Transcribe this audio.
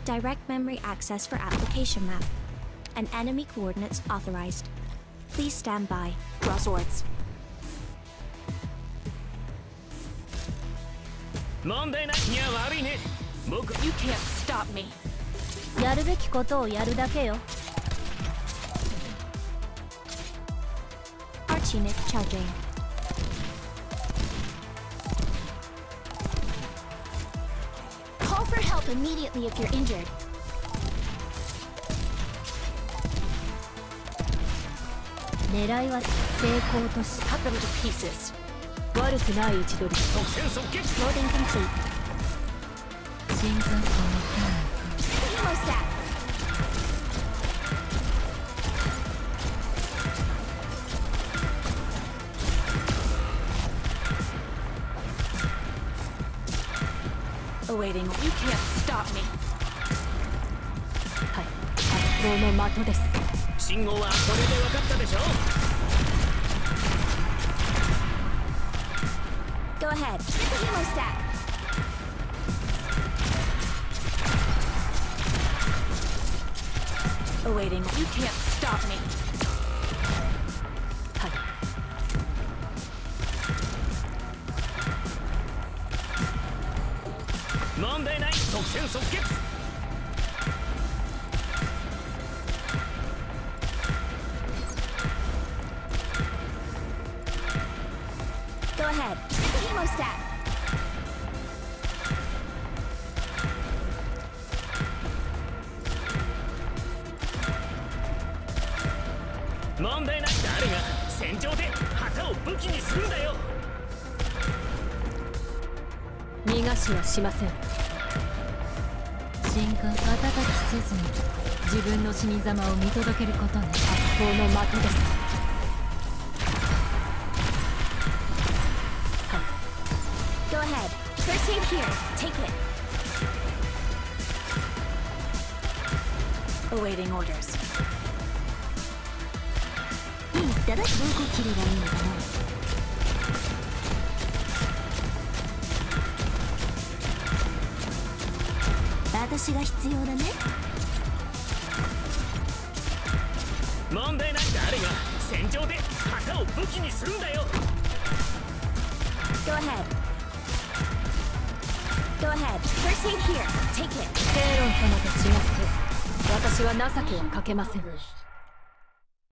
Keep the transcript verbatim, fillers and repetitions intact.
Direct memory access for application map. And enemy coordinates authorized. Please stand by. Draw swords. 問題ない。いや悪いね。僕 You can't stop me. やるべきことをやるだけよ。 Arch unit charging. Call for help immediately if you're injured. 狙いは成功とし Cut them to pieces. 悪くない位置取り。 即戦即決。 Loading complete. 新幹線の Hemostat. Awaiting. You can't stop me. はい、発砲の的です。 信号はこれで分かったでしょ。 Go ahead. Hit the hemostat. Awaiting. You can't stop me. はい。 問題ない。即戦即決。 Go ahead. Hit the hemostat. 問題ない。誰が戦場で旗を武器にするんだよ。 逃がしはしません。新刊瞬きせずに自分の死に様を見届けることね。発砲の的です。 Go ahead. First aid here. Take it. Awaiting orders. いいったらどこ切ればいいのかな。私が必要だね。 問題ない。誰が戦場で旗を武器にするんだよ。 Go ahead. Go ahead. First aid here. Take it. セイロン様と違って私は情けはかけません。